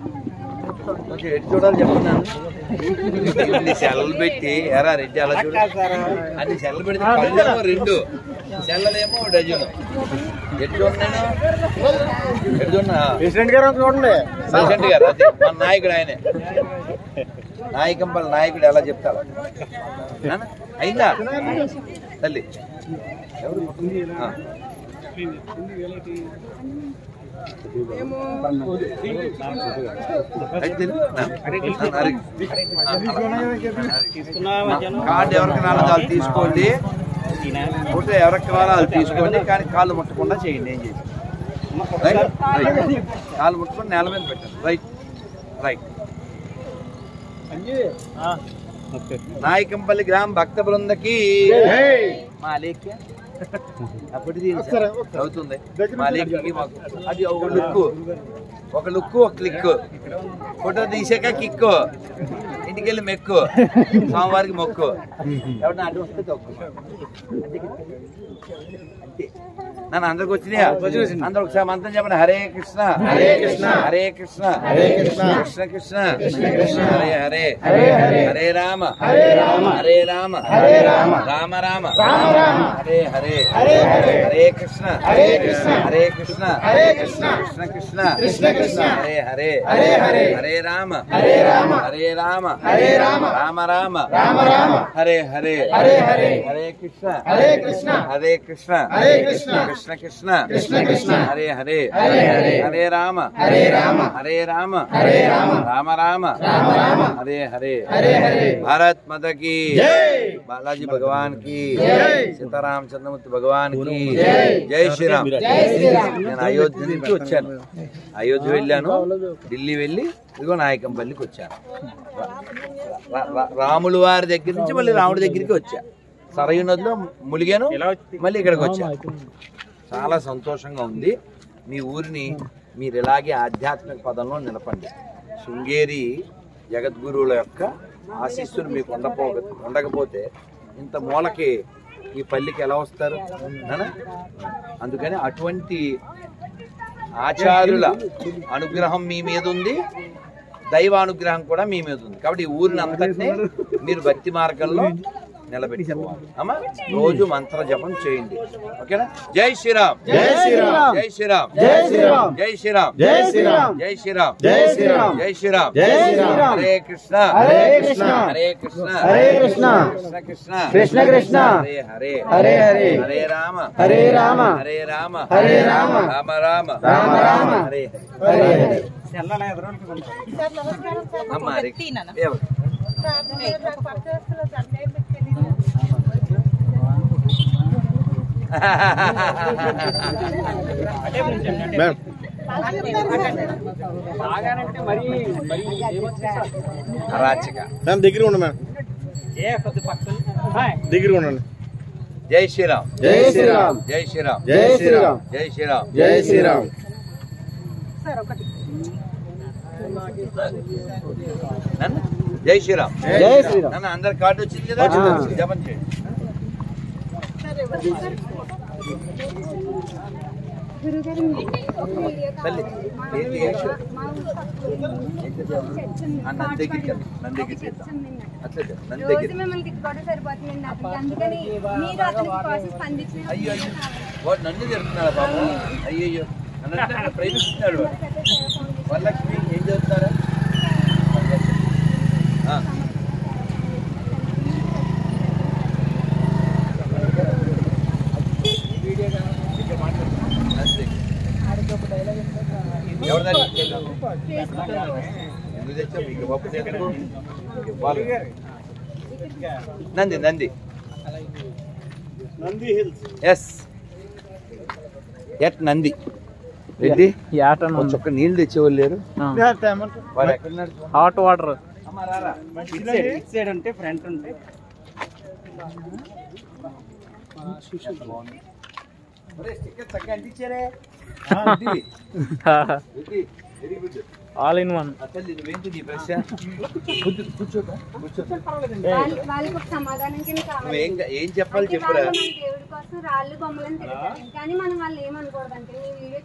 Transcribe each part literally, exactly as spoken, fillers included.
కొంచెం ఎటు చూడాలి చెప్తున్నాను. ఇన్ని సెల్లలు పెట్టి ఎరా రెడ్డి అలా చూడ అన్ని సెల్లలు పెడితే పళ్ళేమో రెండు సెల్లలేమో డజను. ఎటు చూడన్నాను ఎటు చూడన్నా ప్రెసిడెంట్ గారు చూడండి. ప్రెసిడెంట్ గారు అదే మన నాయకుడు ఆయనే. నాయకంపల్లి నాయకుడు ఎలా చెప్తారు అయిందా తల్లి కార్డు ఎవరికి రాలేదు వాళ్ళు తీసుకోండి, ఫోటో ఎవరికి రాలో వాళ్ళు తీసుకోండి, కానీ కాళ్ళు ముట్టకుండా చేయండి. ఏం చేసి రైట్ రైట్ కాళ్ళు ముట్టుకొని నేల మీద పెట్టండి. రైట్ రైట్ నాయకంపల్లి గ్రామ భక్త బృందకి మా లేఖ్య అప్పటిది అవుతుంది. మా లేఖ్యకి మాకు అది ఒక లుక్ ఒక లుక్ ఒక క్లిక్. ఫోటో తీసాక కిక్కు, ఇంటికి వెళ్ళి మెక్కు, సోమవారికి మొక్కు, ఎవరిన అడ్డు వస్తే తొక్కు. అంతే నన్ను అందరికి వచ్చినాయా? అందరు ఒకసారి మంత్రం చెప్పండి. హరే కృష్ణ హరే కృష్ణ హరే కృష్ణ హరే కృష్ణ కృష్ణ కృష్ణ కృష్ణ హరే హరే హరే రామ హరే రామ హరే రామ హరే రామ రామ రామ హరే హరే హరే కృష్ణ హరే కృష్ణ హరే కృష్ణ హరే కృష్ణ కృష్ణ కృష్ణ కృష్ణ కృష్ణ హరే హరే హరే హరే హరే రామ హరే రామ హరే రామ హరే రామ రామ రామ రామ రామ హరే హరే హరే హరే హరే కృష్ణ హరే కృష్ణ హరే కృష్ణ హరే కృష్ణ కృష్ణ కృష్ణ కృష్ణ కృష్ణ హరే హరే హరే హరే హరే రామ హరే రామ హరే రామ హరే రామ రామ రామ రామ రామ హరే హరే హరే హరే భారత్ మాతా की జై, బాలాజీ భగవాన్ की జై, సీతారాం చంద్రమూర్తి భగవాన్ की జై, జై శ్రీరామ్ జై శ్రీరామ్. నేను అయోధ్య నుంచి వచ్చాను, అయోధ్య వెళ్ళాను, ఢిల్లీ వెళ్ళి ఇదిగో నాయకంపల్లికి వచ్చాను. రాముల వారి దగ్గర నుంచి మళ్ళీ రాముడి దగ్గరికి వచ్చా. సరయు నదిలో ములిగాను, మళ్ళీ ఇక్కడికి వచ్చా. చాలా సంతోషంగా ఉంది. మీ ఊరిని మీరు ఇలాగే ఆధ్యాత్మిక పదంలో నిలపండి. శృంగేరి జగద్గురువుల యొక్క ఆశీస్సులు మీకు ఉండపో ఉండకపోతే ఇంత మూలకి ఈ పల్లికి ఎలా వస్తారు నాన్న? అందుకని అటువంటి ఆచార్యుల అనుగ్రహం మీ మీద ఉంది, దైవానుగ్రహం కూడా మీ మీద ఉంది. కాబట్టి ఈ ఊరిని అంతటినీ మీరు భక్తి మార్గంలో నిలబెట్టుకోవాలి. అమ్మా రోజు మంత్ర జపం చేయండి. ఓకేనా? జై శ్రీరామ్ జై శ్రీరామ్ జై శ్రీరామ్ జై శ్రీరామ్ జై శ్రీరామ్ జై శ్రీరామ్ జై శ్రీరామ్ జై శ్రీరామ్ జై శ్రీరామ్ జై శ్రీరామ్ హరే కృష్ణ హరే కృష్ణ హరే కృష్ణ హరే కృష్ణ కృష్ణ కృష్ణ కృష్ణ కృష్ణ హరే హరే హరే హరే హరే రామ హరే రామ హరే రామ హరే రామ రామ రామ రామ రామ హరే హరే హరే. అమ్మా దగ్గర ఉండండి, దగ్గర ఉండండి. జై శ్రీరామ్ జై శ్రీరామ్ జై శ్రీరామ్ జై శ్రీరామ్ జై శ్రీరామ్ జై శ్రీరామ్. జై శ్రీరామ్ జై శ్రీరామ్. నన్ను అందరి కార్డు వచ్చింది కదా, జపం చేయండి. తల్లి నన్ను దగ్గరికి నన్ను దగ్గరికి అట్లా నన్ను దగ్గర. అయ్యో అయ్యో వాడు నన్ను జరుగుతున్నాడు బాబు. అయ్యయ్యో నన్ను ప్రేమిస్తున్నాడు వాడు. వరలక్ష్మి ఏం చదువుతారా? నంది నంది ఎస్ ఎట్ నంది రెడ్డి ఒక్క నీళ్ళు తెచ్చేవాళ్ళు లేరు. హాట్ వాటర్ అంటే ఫ్రంట్ ఉంటే చక్కగా అంటించారే ఆల్ ఇన్ వన్. నువ్వేంటి నీ ప్రశ్న? వాళ్ళకి ఒక సమాధానం కింద కావాలి. నువ్వేం ఏం చెప్పాలి చెప్పురా. మన దేవుడి కోసం రాళ్ళు బొమ్మలని తిడతారు, కానీ మనం వాళ్ళు ఏమనుకోవద్దు. అంటే నీ వీడియో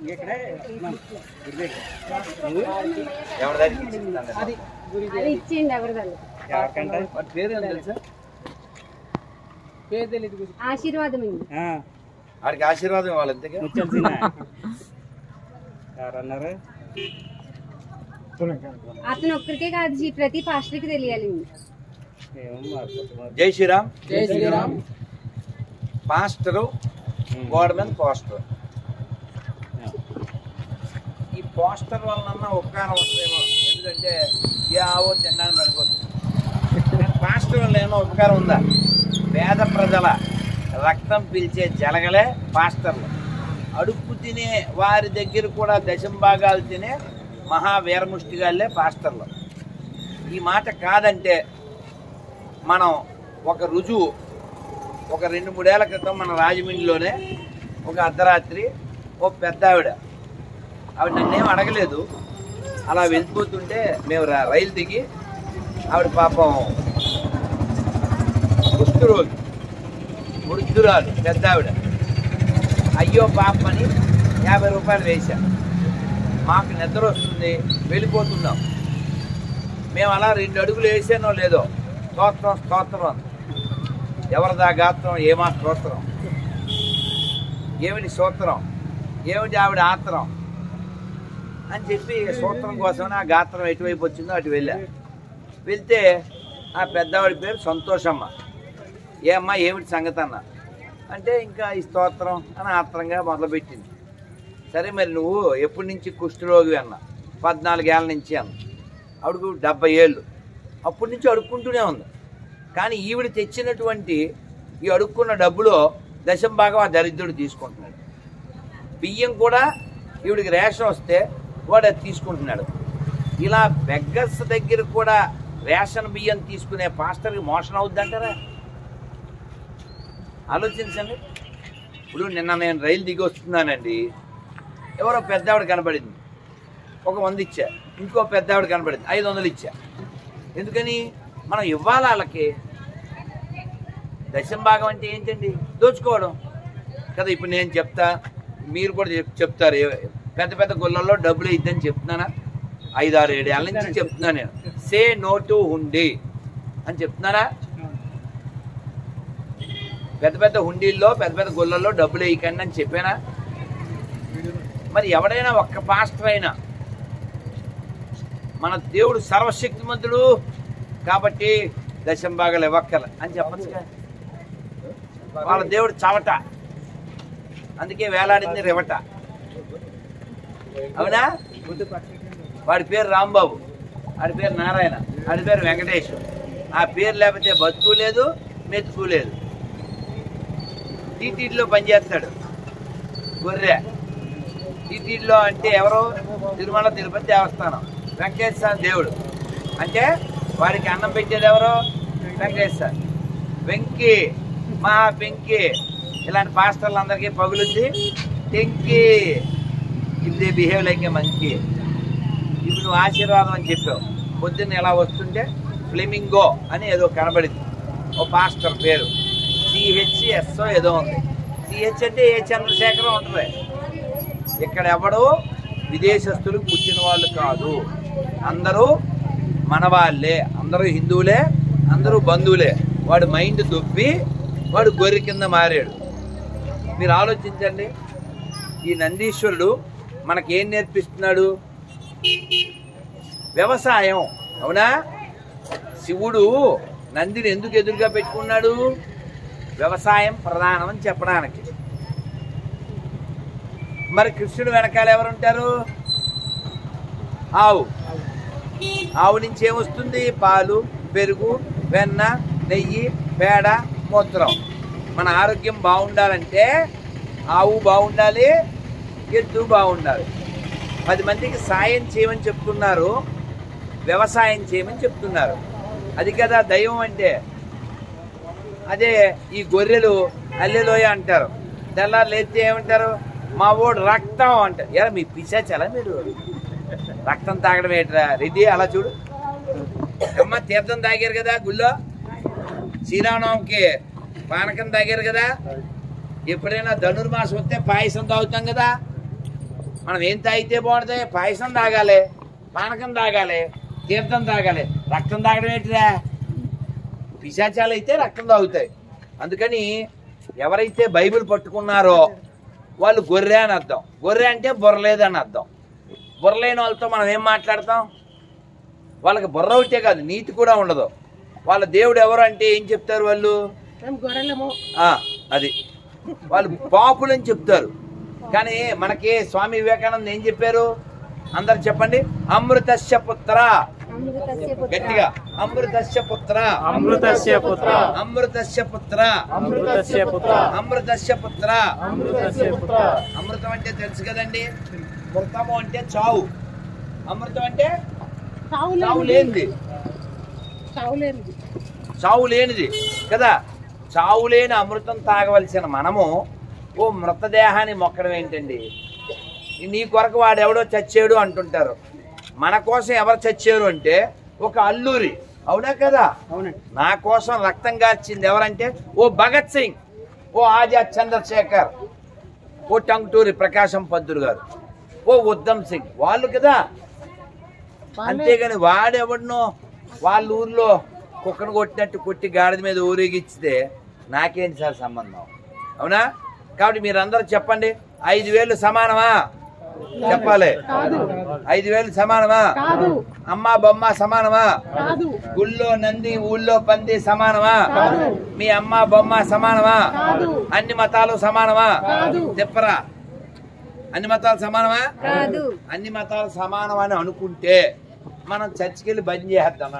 ఎవరి దగ్గరికి ఇచ్చింది? అది ఇచ్చేయండి ఎవరిదాన్ని. వాడి పేరు ఏం తెలుసా? ఆశీర్వాదం అండి. వాడికి ఆశీర్వాదం ఇవ్వాలి అంతేగా. అతను ఒక్కరికే కాదు, ఈ ప్రతి పాస్టర్కి తెలియాలి. జై శ్రీరామ్. జై శ్రీరామ్. పాస్టరు గోడ మీద పోస్టర్. ఈ పోస్టర్ వలన ఉపకారం వస్తుందేమో, ఎందుకంటే యావో తినడానికి పడిపోతుంది. పాస్టర్ వల్ల ఏమో ఉపకారం ఉందా? పేద ప్రజల రక్తం పీల్చే జలగలే పాస్టర్లు. అడుక్కు తినే వారి దగ్గర కూడా దశంభాగాలు తినే మహావీరముష్టిగాళ్ళే పాస్టర్లు. ఈ మాట కాదంటే మనం ఒక రుజువు, ఒక రెండు మూడేళ్ల క్రితం మన రాజమండ్రిలోనే ఒక అర్ధరాత్రి ఓ పెద్ద ఆవిడ ఆవిడ నన్నేం అడగలేదు, అలా వెళ్ళిపోతుంటే మేము రైలు దిగి ఆవిడ పాపం కుష్ఠరోగి వృద్ధురాలు పెద్ద ఆవిడ, అయ్యో పాపని యాభై రూపాయలు వేశా. మాకు నిద్ర వస్తుంది, వెళ్ళిపోతున్నాం. మేము అలా రెండు అడుగులు వేసానో లేదో స్తోత్రం స్తోత్రం ఎవరిదా గాత్రం, ఏమా స్తోత్రం, ఏమిటి సూత్రం, ఏమిటి ఆవిడ ఆత్రం అని చెప్పి సూత్రం కోసమని ఆ గాత్రం ఎటువైపు వచ్చిందో అటు వెళ్ళా. వెళ్తే ఆ పెద్దవాడి పేరు సంతోషమ్మ. ఏమ్మా ఏమిటి సంగతి అన్న అంటే, ఇంకా ఈ స్తోత్రం అని ఆత్రంగా మొదలుపెట్టింది. సరే మరి నువ్వు ఎప్పటి నుంచి కుష్ఠరోగి అన్న? పద్నాలుగేళ్ల నుంచి అన్న. ఆవిడకు డెబ్బై ఏళ్ళు. అప్పటి నుంచి అడుక్కుంటూనే ఉంది. కానీ ఈవిడ తెచ్చినటువంటి ఈ అడుక్కున్న డబ్బులో దశం భాగం ఆ దరిద్రుడు తీసుకుంటున్నాడు. బియ్యం కూడా ఈవిడికి రేషన్ వస్తే వాడు అది తీసుకుంటున్నాడు. ఇలా బెగ్గర్స్ దగ్గర కూడా రేషన్ బియ్యం తీసుకునే పాస్టర్కి మోషన్ అవుద్దంటారా? ఆలోచించండి. ఇప్పుడు నిన్న నేను రైలు దిగి వస్తున్నానండి, ఎవరో పెద్దావిడ కనబడింది, ఒక వంద ఇచ్చా. ఇంకో పెద్దావిడ కనబడింది, ఐదు వందలు ఇచ్చా. ఎందుకని? మనం ఇవ్వాలి వాళ్ళకి. దశం భాగం అంటే ఏంటండి? దోచుకోవడం కదా. ఇప్పుడు నేను చెప్తా, మీరు కూడా చెప్తారు, పెద్ద పెద్ద గుళ్ళల్లో డబ్బులు ఇద్దని చెప్తున్నానా? ఐదు ఆరు ఏడు ఏళ్ళ నుంచి చెప్తున్నాను నేను. సే నో టు హుండీ అని చెప్తున్నారా? పెద్ద పెద్ద హుండీల్లో పెద్ద పెద్ద గుళ్ళల్లో డబ్బులు వేయకండి అని చెప్పానా? మరి ఎవడైనా ఒక్క పాస్టర్ అయినా మన దేవుడు సర్వశక్తిమంతుడు కాబట్టి దశం భాగాలు ఇవ్వక్కల అని చెప్పచ్చుగా. వాళ్ళ దేవుడు చవట, అందుకే వేలాడింది రివట. అవునా? వాడి పేరు రాంబాబు, వాడి పేరు నారాయణ, వాడి పేరు వెంకటేష్. ఆ పేరు లేకపోతే బతుకు లేదు, మెతుకు లేదు. టీటీడీలో పనిచేస్తాడు గొర్రె. టీటీడీలో అంటే ఎవరు? తిరుమల తిరుపతి దేవస్థానం. వెంకటేశ్వర దేవుడు అంటే వాడికి అన్నం పెట్టేది ఎవరు? వెంకటేశ్వర. వెంకీ, మా వెంకీ. ఇలాంటి పాస్టర్లు అందరికీ పగులుద్ది టెంకీ. ఇది బిహేవ్ లైక్ ఏ మంకీ. ఇప్పుడు నువ్వు ఆశీర్వాదం అని చెప్పావు. పొద్దున్న ఎలా వస్తుంటే ఫ్లెమింగో అని ఏదో కనబడింది, ఓ పాస్టర్ పేరు సిహెచ్ఎస్ఓ ఏదో ఉంది. సిహెచ్ అంటే ఏ చంద్రశేఖరం ఉంటుంది. ఇక్కడ ఎవడు విదేశస్తులకు పుట్టిన వాళ్ళు కాదు, అందరూ మన వాళ్ళే, అందరూ హిందువులే, అందరూ బంధువులే. వాడు మైండ్ దుబ్బి వాడు గొర్రె కింద మారాడు. మీరు ఆలోచించండి. ఈ నందీశ్వరుడు మనకేం నేర్పిస్తున్నాడు? వ్యవసాయం. అవునా? శివుడు నందిని ఎందుకు ఎదురుగా పెట్టుకున్నాడు? వ్యవసాయం ప్రధానం అని చెప్పడానికి. మరి కృష్ణుడు వెనకాల ఎవరుంటారు? ఆవు. ఆవు నుంచి ఏమొస్తుంది? పాలు, పెరుగు, వెన్న, నెయ్యి, పేడ, మూత్రం. మన ఆరోగ్యం బాగుండాలంటే ఆవు బాగుండాలి, ఎద్దు బాగుండాలి. పది మందికి సాయం చేయమని చెప్తున్నారు, వ్యవసాయం చేయమని చెప్తున్నారు. అది కదా దైవం అంటే. అదే ఈ గొర్రెలు అల్లెలోయ అంటారు, తెల్లారు లేస్తే ఏమంటారు? మా ఓడు రక్తం అంటారు. ఎలా మీ పిశాచాలా మీరు? రక్తం తాగడం ఏంట్రా రెడ్డి అలా చూడు. అమ్మ తీర్థం తాగారు కదా గుళ్ళో, శ్రీరామనవమికి పానకం తాగారు కదా, ఎప్పుడైనా ధనుర్మాసం వస్తే పాయసం తాగుతాం కదా. మనం ఏం తాగితే బాగుంటుంది? పాయసం తాగాలి, పానకం తాగాలి, తీర్థం తాగాలి. రక్తం తాగడం ఏంటిరా? పిశాచాలు అయితే రక్తం తాగుతాయి. అందుకని ఎవరైతే బైబిల్ పట్టుకున్నారో వాళ్ళు గొర్రె అని అర్థం. గొర్రె అంటే బుర్రలేదని అర్థం. బుర్రలేని వాళ్ళతో మనం ఏం మాట్లాడతాం? వాళ్ళకి బుర్ర ఒకటే కాదు, నీతి కూడా ఉండదు. వాళ్ళ దేవుడు ఎవరు అంటే ఏం చెప్తారు వాళ్ళు? అది వాళ్ళు పాపులు అని చెప్తారు. కానీ మనకి స్వామి వివేకానంద ఏం చెప్పారు? అందరు చెప్పండి, అమృతస్య పుత్ర. గట్టిగా, అమృతస్య పుత్ర, అమృతస్య పుత్ర, అమృతస్య పుత్ర, అమృతస్య పుత్ర, అమృతస్య పుత్ర. అమృతస్య పుత్ర. అమృతం అంటే తెలుసు కదండి, మృతము అంటే చావు, అమృతం అంటే చావు లేనిది, చావు లేనిది కదా. చావు లేని అమృతం తాగవలసిన మనము ఓ మృతదేహాన్ని మొక్కడం ఏంటండి? నీ కొరకు వాడెవడో చచ్చాడు అంటుంటారు. మన కోసం ఎవరు చచ్చారు అంటే ఒక అల్లూరి, అవునా కదా? నా కోసం రక్తం గార్చింది ఎవరంటే ఓ భగత్ సింగ్, ఓ ఆజాద్ చంద్రశేఖర్, ఓ టంగుటూరి ప్రకాశం పంతులు గారు, ఓ ఉద్దమ్ సింగ్, వాళ్ళు కదా. అంతేగాని వాడెవడనో వాళ్ళ ఊర్లో కుక్కను కొట్టినట్టు కొట్టి గాడిద మీద ఊరేగిచ్చితే నాకేంటి సార్ సంబంధం? అవునా? కాబట్టి మీరందరూ చెప్పండి, ఐదు వేలు సమానమా? చెప్పాలి. ఐదు వేలు సమానమా? అమ్మ బొమ్మ సమానమా? గుళ్ళో నంది ఊళ్ళో పంది సమానమా? మీ అమ్మ బొమ్మ సమానమా? అన్ని మతాలు సమానమా? చెప్పరా, అన్ని మతాలు సమానమా? అన్ని మతాలు సమానం అని అనుకుంటే మనం చర్చికి వెళ్ళి బంద్ చేద్దాం.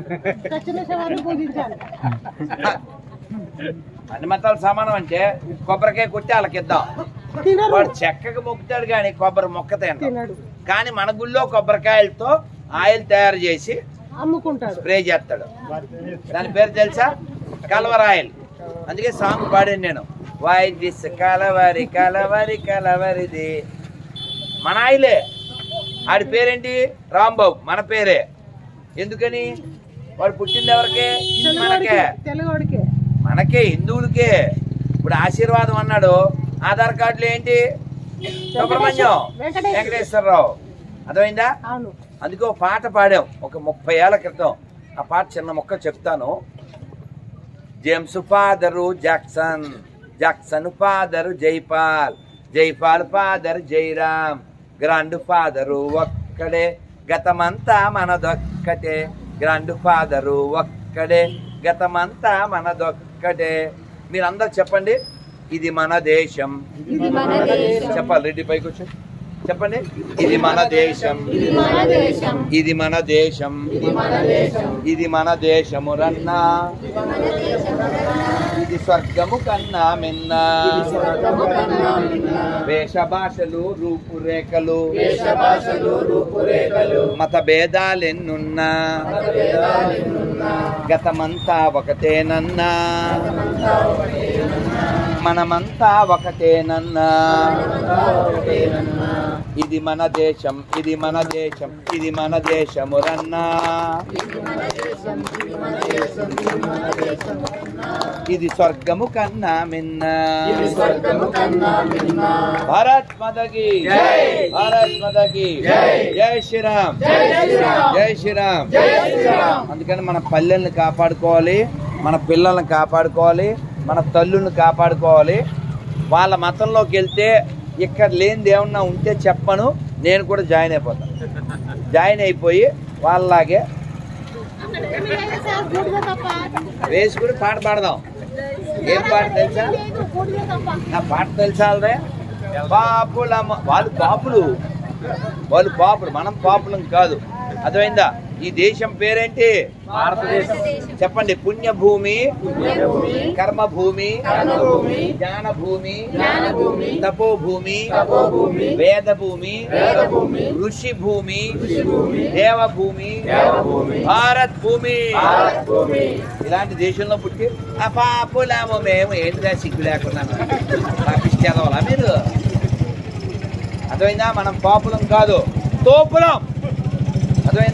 అన్ని మతాలు సమానం అంటే కొబ్బరికాయ కొట్టి వాళ్ళకిద్దాం. వాడు చెక్కగా మొక్కుతాడు కానీ కొబ్బరి మొక్కతే అంటాడు. కానీ మన గుళ్ళో కొబ్బరికాయలతో ఆయిల్ తయారు చేసి అమ్ముకుంటాడు, స్ప్రే చేస్తాడు. దాని పేరు తెలుసా? కలవర్ ఆయిల్. అందుకే సాంగ్ పాడాను నేను, వై దిస్ కలవరి కలవరి కలవరిది. మన ఆయిలే. ఆడి పేరేంటి? రాంబాబు. మన పేరే. ఎందుకని? వాడు పుట్టింది ఎవరికే? మనకే, మనకే, హిందువులకే. ఇప్పుడు ఆశీర్వాదం అన్నాడు, ఆధార్ కార్డులు ఏంటి? సుబ్రహ్మణ్యం వెంకటేశ్వరరావు. అర్థమైందా? అందుకే ఒక పాట పాడాం ఒక ముప్పై ఏళ్ల క్రితం. ఆ పాట చిన్న మొక్క చెప్తాను. James father Jackson, Jackson father Jaipal, Jaipal father Jairam, grandfather ఒక్కడే, గతమంతా మనదొక్కటే. గ్రాండ్ ఫాదరు ఒక్కడే, గతమంతా మనదొక్కటే. మీరందరూ చెప్పండి, ఇది మన దేశం. చెప్పాలి, రెడ్డి పైకి వచ్చి చెప్పండి, ఇది మన దేశం, ఇది మన దేశం, ఇది మన దేశము రన్నా, ఇది స్వర్గము కన్నా మిన్న. వేష భాషలు రూపురేఖలు, మత భేదాలెన్నున్నా, గతమంతా ఒకటేనన్నా, మనమంతా ఒకటేనన్నా. ఇది మన దేశం, ఇది మన దేశం, ఇది మన దేశము రన్నా, ఇది స్వర్గము కన్నా మిన్న. భారత్ మాతాకి భారత్ మాతాకి జై శ్రీరామ్, జై శ్రీరామ్. అందుకని మన పల్లెల్ని కాపాడుకోవాలి, మన పిల్లల్ని కాపాడుకోవాలి, మన తల్లుని కాపాడుకోవాలి. వాళ్ళ మతంలోకి వెళ్తే ఇక్కడ లేనిది ఏమన్నా ఉంటే చెప్పను, నేను కూడా జాయిన్ అయిపోతాను. జాయిన్ అయిపోయి వాళ్ళలాగే వేసుకుని పాట పాడదాం. ఏం పాట తెలుసా? నా పాట తెలుసా? పాపుల వాళ్ళు పాపులు, వాళ్ళు పాపులు, మనం పాపులం కాదు. అర్థమైందా? ఈ దేశం పేరేంటి? భారతదేశం. చెప్పండి, పుణ్యభూమి, కర్మభూమి, జ్ఞానభూమి, తపోభూమి, వేదభూమి, ఋషి భూమి, దేవభూమి, భారత్ భూమి. ఇలాంటి దేశంలో పుట్టి ఆ పాపులేమో మేము ఏంటిగా సిగ్గు లేకుండా పాపిస్తేదవాలా మీరు? అర్థమైందా? మనం పాపులం కాదు, తోపులం.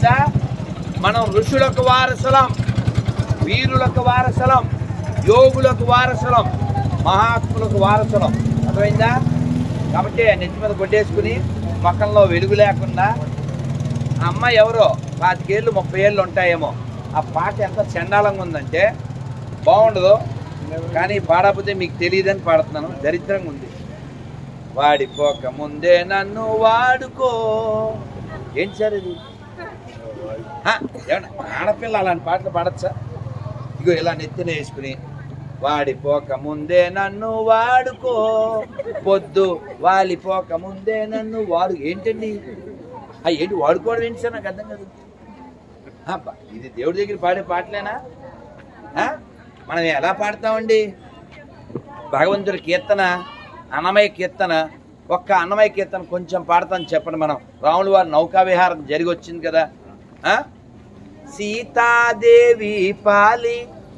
అర్థమైందా? మనం ఋషులకు వారసులం, వీరులకు వారసులం, యోగులకు వారసులం, మహాత్ములకు వారసులం. అర్థమైందా? కాబట్టి నెత్తి మీద కొట్టేసుకుని మొక్కల్లో వెలుగు లేకుండా ఆ అమ్మాయి ఎవరో పాతికేళ్ళు ముప్పై ఏళ్ళు ఉంటాయేమో. ఆ పాట ఎంత చండాలంగా ఉందంటే బాగుండదు, కానీ పాడకపోతే మీకు తెలియదని పాడుతున్నాను. దరిద్రంగా ఉంది. వాడిపోక ముందే నన్ను వాడుకో. ఏంటి సార్ ఇది? ఏమన్నా ఆడపిల్ల అలాంటి పాటలు పాడచ్చా? ఇగో ఇలా నెత్తిన వేసుకుని వాడిపోక ముందే నన్ను వాడుకో, పొద్దు వాలిపోక ముందే నన్ను వాడు. ఏంటండి ఏంటి వాడుకోవడం ఏంటి సార్? నాకు అర్థం కాదు. ఇది దేవుడి దగ్గర పాడే పాటలేనా? మనం ఎలా పాడతామండి? భగవంతుడి కీర్తన అన్నమయ కీర్తన, ఒక్క అన్నమయ కీర్తన కొంచెం పాడతాను చెప్పండి. మనం రాముల వారి నౌకా విహారం జరిగి వచ్చింది కదా. సీతాదేవి పాలి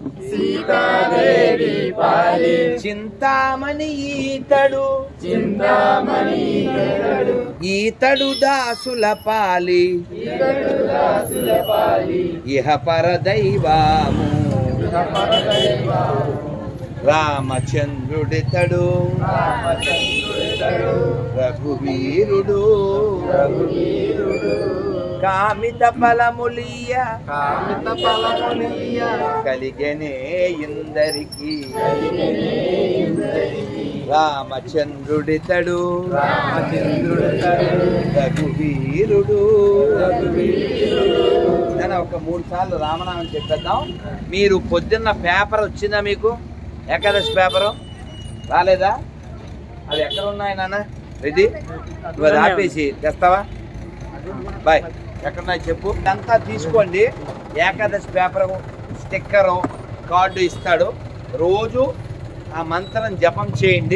సీతాదేవి పాలి చింతామణి ఈతడు చింతామణి ఈతడు ఈతడు దాసుల పాలి ఈతడు దాసుల పాలి ఇహ పరదైవాము ఇహ పరదైవాము రామచంద్రుడితడు రామచంద్రుడితడు రఘువీరుడు రఘువీరుడు కామిత ఫలములియ కామిత ఫలములియ కలిగనే ఇందరికి కలిగనే ఇందరికి రామచంద్రుడితడు రామచంద్రుడితడు రఘువీరుడు రఘువీరుడు. నేను ఒక మూడు సార్లు రామనామం చెప్పేద్దాం. మీరు పొద్దున్న పేపర్ వచ్చిందా మీకు? ఏకాదశి పేపరు రాలేదా? అది ఎక్కడ ఉన్నాయి నాన్న? రెడ్డి నువ్వు అది ఆపేసి తెస్తావా? బాయ్. ఎక్కడున్నాయి చెప్పు. అంతా తీసుకోండి. ఏకాదశి పేపరు, స్టిక్కరు, కార్డు ఇస్తాడు. రోజు ఆ మంత్రం జపం చేయండి.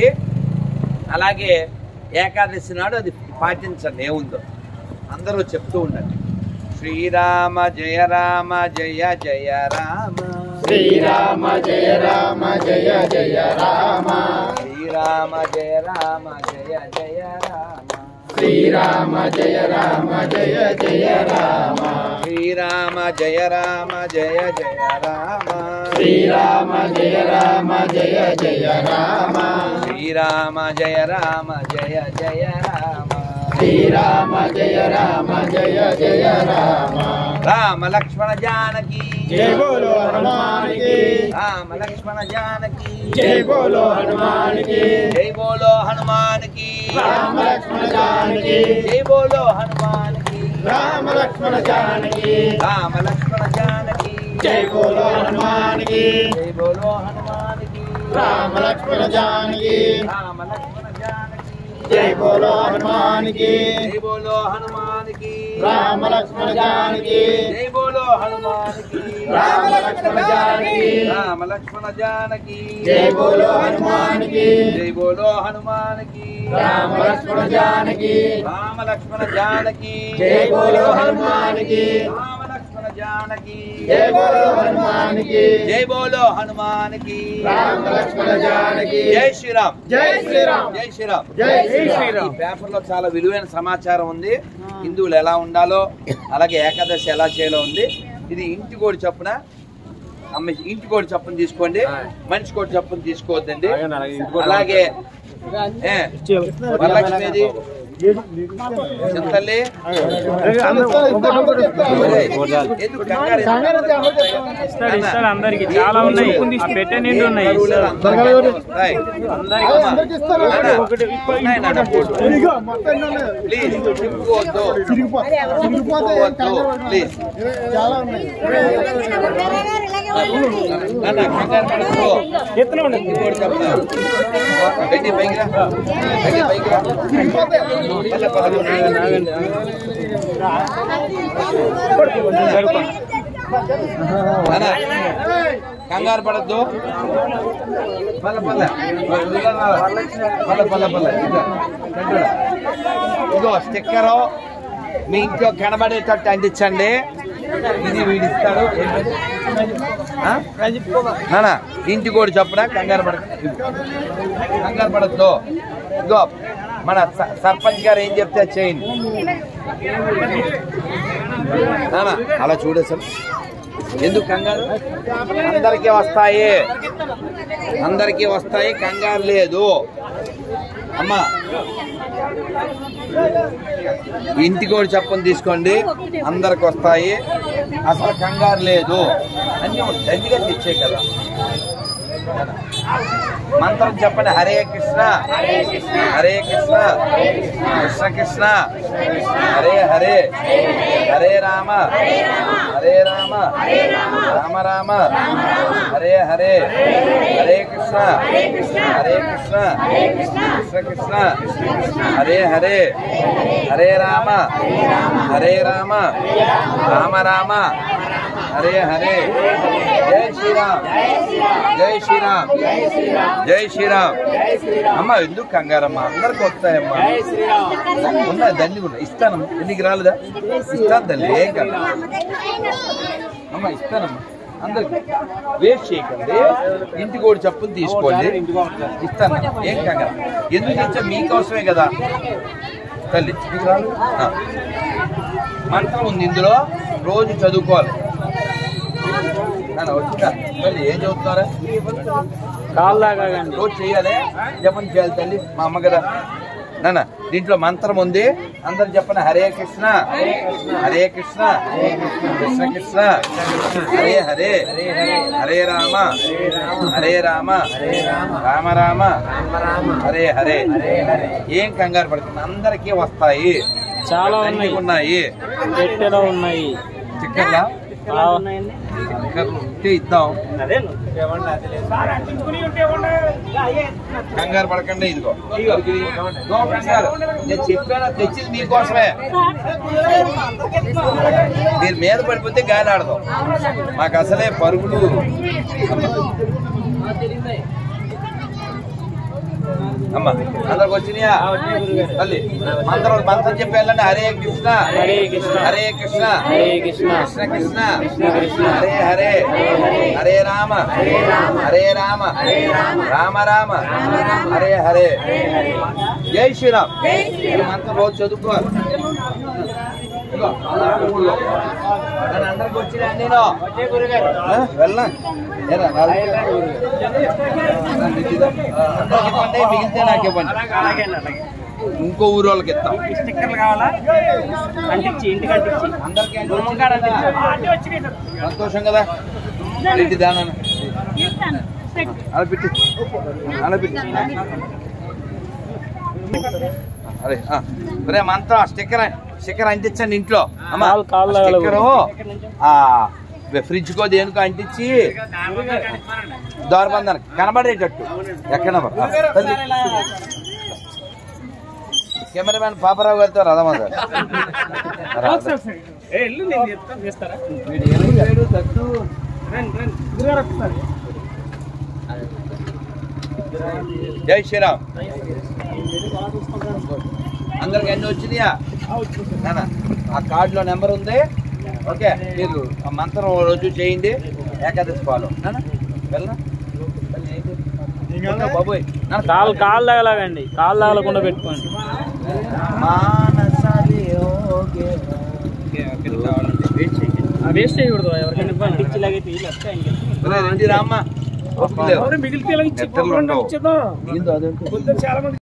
అలాగే ఏకాదశి నాడు అది పాటించండి. ఏముందో అందరూ చెప్తూ ఉండండి. శ్రీరామ జయ రామ జయ జయ రామ శ్రీరామ జయ రామ జయ జయ రామ శ్రీరామ జయ రామ జయ జయ రామ శ్రీరామ జయ రామ జయ జయ రామ శ్రీరామ జయ రామ జయ జయ రామ శ్రీరామ జయ రామ జయ జయ రామ శ్రీరామ జయ రామ జయ జయ రామ శ్రీరామ జయ రామ జయ జయ రామ రామ లక్ష్మణ జానకి జై బోలో హనుమాన్ కి రామ లక్ష్మణ జానకి జై బోలో హనుమాన్ కి జై బోలో హనుమాన్ కి రామ లక్ష్మణ జానకి జై బోలో హనుమాన్ కి రామ లక్ష్మణ జానకి రామ లక్ష్మణ జానకి జై బోలో హనుమాన్ కి జై బోలో హనుమాన్ కి రామ లక్ష్మణ జానకి రామ లక్ష్మణ జానకి జై బోలో హనుమాన్ కి జై బోలో హనుమాన్ కి రామ లక్ష్మణ జానకి జై బోలో హనుమాన్ కి రామ లక్ష్మణ జానకి రామ లక్ష్మణ జానకి జై బోలో హనుమాన్ కి జై బోలో హనుమాన్ కి రామ లక్ష్మణ జానకి రామ లక్ష్మణ జానకి జై బోలో హనుమాన్ కి రామ లక్ష్మణ జానకి జై బోలో హనుమాన్ కి జై బోలో హనుమాన్ కి రామ లక్ష్మణ జానకి జై శ్రీరామ్ జై శ్రీరామ్ జై శ్రీరామ్ జై శ్రీరామ్. ఈ పేపర్ లో చాలా విలువైన సమాచారం ఉంది. హిందువులు ఎలా ఉండాలో, అలాగే ఏకాదశి ఎలా చేయాలో ఉంది. ఇది ఇంటి కోడి చప్పున అమ్మ ఇంటి కోడి చప్పున తీసుకోండి, మనిషి కోడి చప్పున తీసుకోవద్దండి. అలాగే ఏ వరలక్ష్మిది చింతల్లి ఎందుకు కంగారు ఇస్తాడు ఇస్తాడు అందరికి చాలా ఉన్నాయి, పెట్టే నిండు ఉన్నాయి. ప్లీజ్ చిక్కుకోవద్దు చిక్కుకోవద్దు ప్లీజ్. కంగారు పడద్దు. పెట్టి పైకి రా, పెట్టి పైకి రా. కంగారు పడద్దు. పల్ల పల్ల పల్ల పల్ల పల్ల ఇదో స్టిక్కరు మీ ఇంట్లో కనబడేటట్టు అంటించండి. ఇది వీడిస్తాడు. నానా ఇంటి కూడా చెప్పున కంగారు పడ కంగారు పడద్దు. ఇదో మన సర్పంచ్ గారు ఏం చెప్తే చేయండి. నానా అలా చూడేసాం. ఎందుకు కంగారు? అందరికీ వస్తాయి, అందరికీ వస్తాయి, కంగారు లేదు. అమ్మా ఇంటికి కూడా చెప్పని తీసుకోండి, అందరికి వస్తాయి, అసలు కంగారు లేదు. అన్ని దండిగా తెచ్చే కదా. మంత్రం చెప్పండి. హరే కృష్ణ హరే కృష్ణ కృష్ణ కృష్ణ హరే హరే హరే రామ హరే రామ రామ రామ హరే హరే హరే కృష్ణ హరే కృష్ణ కృష్ణ కృష్ణ హరే హరే హరే రామ హరే రామ రామ రామ హరే హరే. జై శ్రీరామ్ జై శ్రీరామ్ జై శ్రీరామ్. అమ్మ ఎందుకు కంగారమ్మా? అందరికి వస్తాయమ్మా. ఉన్నా దండి కూడా ఇస్తానమ్మా. ఎన్నికి రాలేదా? ఇస్తాను తల్లి, ఏం కాదు అమ్మ, ఇస్తానమ్మా. అందరికి వేస్ట్ చేయకండి. ఇంటికి కూడా చెప్పుని తీసుకోండి, ఇస్తాను. ఏం కంగారు? ఎందుకు ఇచ్చా? మీకోసమే కదా తల్లి. నీకు రాలేదు? మంత్రం ఉంది ఇందులో, రోజు చదువుకోవాలి. వచ్చిందా తల్లి? ఏం చదువుతున్నారా? రోజు చెయ్యాలి, జపం చేయాలి తల్లి. మా అమ్మ కదా నాన్న. దీంట్లో మంత్రం ఉంది, అందరు చెప్పండి. హరే కృష్ణ హరే కృష్ణ కృష్ణ కృష్ణ హరే హరే హరే రామ హరే రామ రామ రామ హరే హరే. ఏం కంగారు పడుతుంది? అందరికీ వస్తాయి, చాలా ఉన్నాయి. పెట్టెలో ఉన్నాయి చిక్కర్లా ఇద్దాం. కంగారు పడకండి. ఇదిగో కంగారు, నేను చెప్పాను తెచ్చింది మీకోసమే. మీరు మీద పడిపోతే గాలి ఆడదాం. మాకు అసలే పరుగులు. అమ్మా అందరికి వచ్చినాయా తల్లి? మంత్రం మంత్రం చెప్పేయాలండి. హరే కృష్ణ హరే కృష్ణ హరే కృష్ణ హరే కృష్ణ కృష్ణ కృష్ణ కృష్ణ హరే హరే హరే రామ హరే రామ రామ రామ హరే హరే. జై శ్రీరామ్. ఈ మంత్రం రోజు చదువుకోవాలి. అందరికి వచ్చినా నేను వెళ్ళా మిగిలితే నాకు ఇవ్వండి, ఇంకో ఊరు వాళ్ళకి ఇస్తాం. అందరికీ సంతోషం కదా. ఇంటి దానాన్ని అలా పెట్టి అలా పెట్టి అరే అరే మంత్రం స్టిక్కర్ స్టిక్కర్ అంటించండి ఇంట్లో. అమ్మా స్టిక్కరు ఫ్రిడ్జ్ కో దేనికో అంటించి దోరబంధానికి కనబడేటట్టు. ఎక్కడ కెమెరామెన్ పాపరావు గారితో రథమా సార్? జై శ్రీరామ్. అందరికి అన్ని వచ్చినాయా? ఆ కార్డులో నెంబర్ ఉంది. ఓకే, మీరు ఆ మంత్రం రోజు చేయండి. ఏకాదశి ఫాలో వెళ్ళనా బాబోయ్. కాలు కాలు తగలగండి, కాలు తగలకుండా పెట్టుకోండి. వేస్ట్ చేయకూడదు. ఎవరికైనా రామ్మా మిగిలితే చాలా